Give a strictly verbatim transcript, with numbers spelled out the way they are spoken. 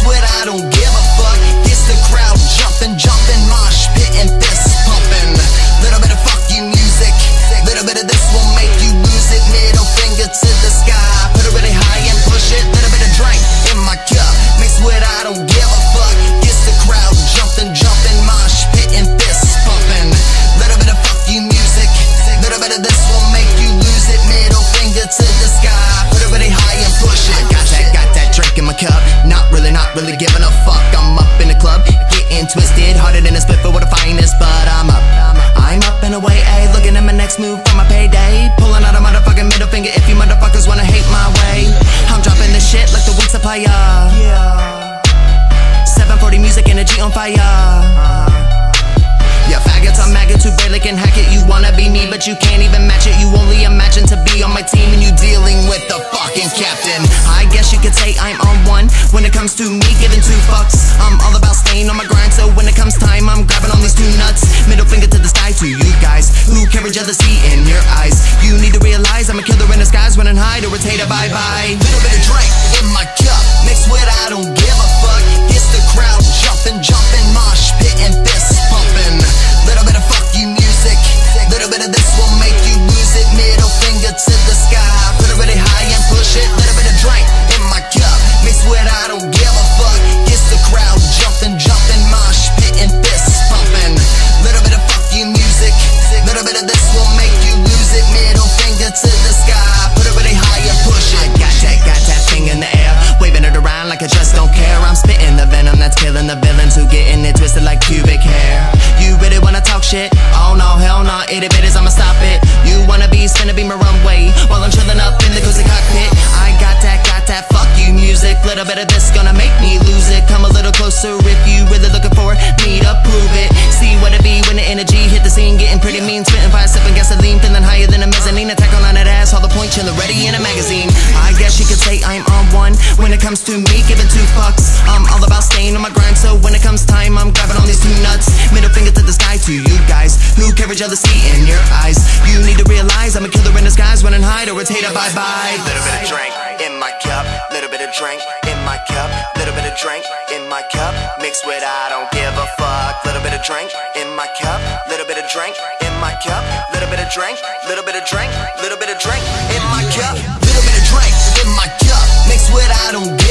mixed with I don't give a fuck. Gets the crowd jumping, jumping, mosh pit and fist pumping. Little bit of fuck you music, little bit of this will make you lose it. Middle finger to the sky, put it really high and push it. Little bit of drink in my cup, mixed with I don't give a fuck. Gets the crowd jumping, jumping, mosh pit and fist pumping. Little bit of fuck you music, little bit of this will make you lose it. Middle finger to the sky, put it really high and push it. I got that, got that drink in my cup, not really, not really giving a fuck. I'm up in the club, getting twisted, harder than a split for the finest, but I'm up. I'm up and away, ayy, looking at my next move for my payday. Pulling out a motherfucking middle finger if you motherfuckers wanna hate my way. I'm dropping this shit like the week supply, yeah. seven forty music, energy on fire. Yeah, faggots, I'm maggots who barely can hack it. You wanna be me, but you can't even match it. You only imagine to be on my team and you dealing with the fucking captain. I guess you could say I'm on one when it comes to me giving two fucks. I'm all about staying on my grind, so when it comes time, I'm grabbing on these two nuts. Middle finger to the sky to you guys who carry jealousy in your eyes. You need to realize I'm a killer in disguise, running high to rotate a bye-bye. Little bit of drink in my cup, mixed with I don't give a fuck. Gets the crowd jumping, jumping, mosh pit and fist pumping. Little bit of fuck you music, little bit of this will make you lose it. Middle finger to the sky, put it really high and push it. Little bit of drink in my cup, mixed with I don't give a fuck. Gets the crowd jumping, jumping, mosh pit and fist pumping. Little bit of fuck you music, little bit of this will make you lose it. Middle finger to the sky, put it really high and push it. I got that, got that thing in the air, waving it around like I just don't care. I'm spitting the venom that's killing the villains who getting it twisted like pubic hair. You really wanna talk shit? Oh no, hell no, itty bitties, I'ma stop it. You wanna be spinning be my runway while I'm chilling up in the cozy cockpit. I got that, got that fuck you music, little bit of this gonna make me lose it. Come a little closer if you really looking for me to prove it. See what it be when the energy hit the scene, getting pretty mean, spitting fire, sipping gasoline, feeling higher than a mezzanine. Attack on that ass, all the point, chillin' ready in a magazine. I guess you could say I'm on one when it comes to me giving two fucks. I'm all about staying on my grind, so when it comes time, I'm grabbing on these two nuts. Middle finger to the sky to you guys who carry jealousy in your eyes. You need to realize I'm a killer in disguise, running high to rotate a bye-bye. Little bit of drink in my cup, little bit of drink in my cup, little bit of drink in my cup, mixed with I don't give a fuck. Little bit of drink in my cup, little bit of drink in my cup, little bit of drink, little bit of drink, little bit of drink in my cup, little bit of drink in my cup, mixed with I don't give a fuck.